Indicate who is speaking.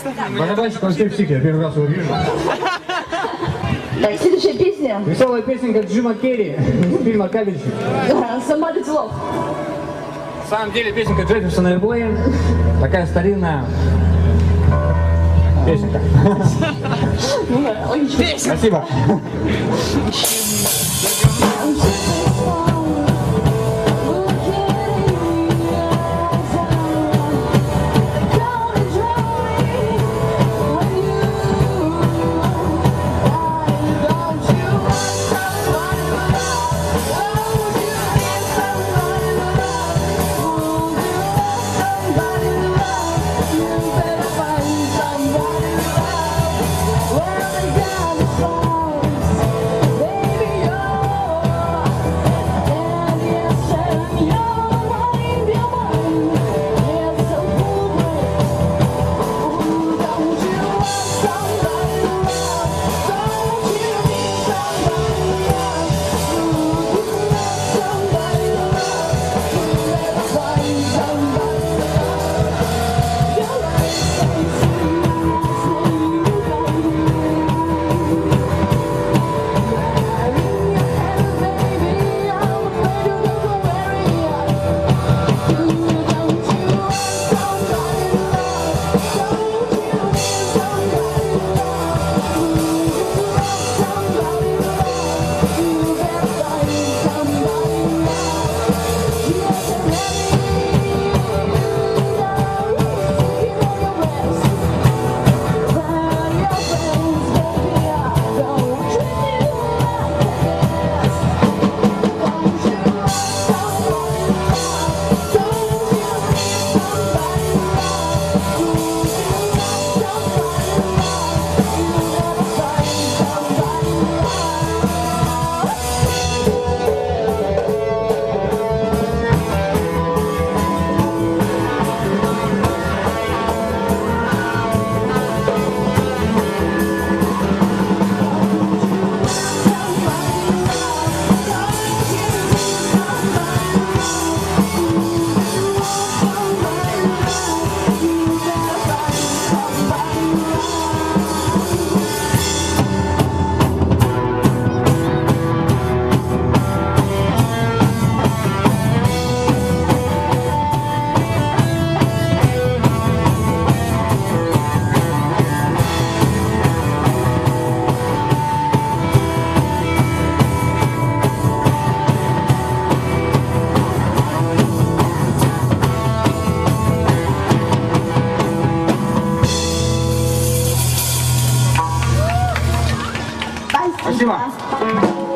Speaker 1: Барабанщик вообще псих, я первый раз его вижу.
Speaker 2: Так, следующая песня.
Speaker 1: Веселая песенка Джима Керри из фильма «Кавер-проект».
Speaker 2: Somebody To Love.
Speaker 1: На самом деле песенка Джефферсона Эйрплейн. Такая старинная песенка.
Speaker 2: Ну да, логично.
Speaker 1: Спасибо.
Speaker 2: Спасибо.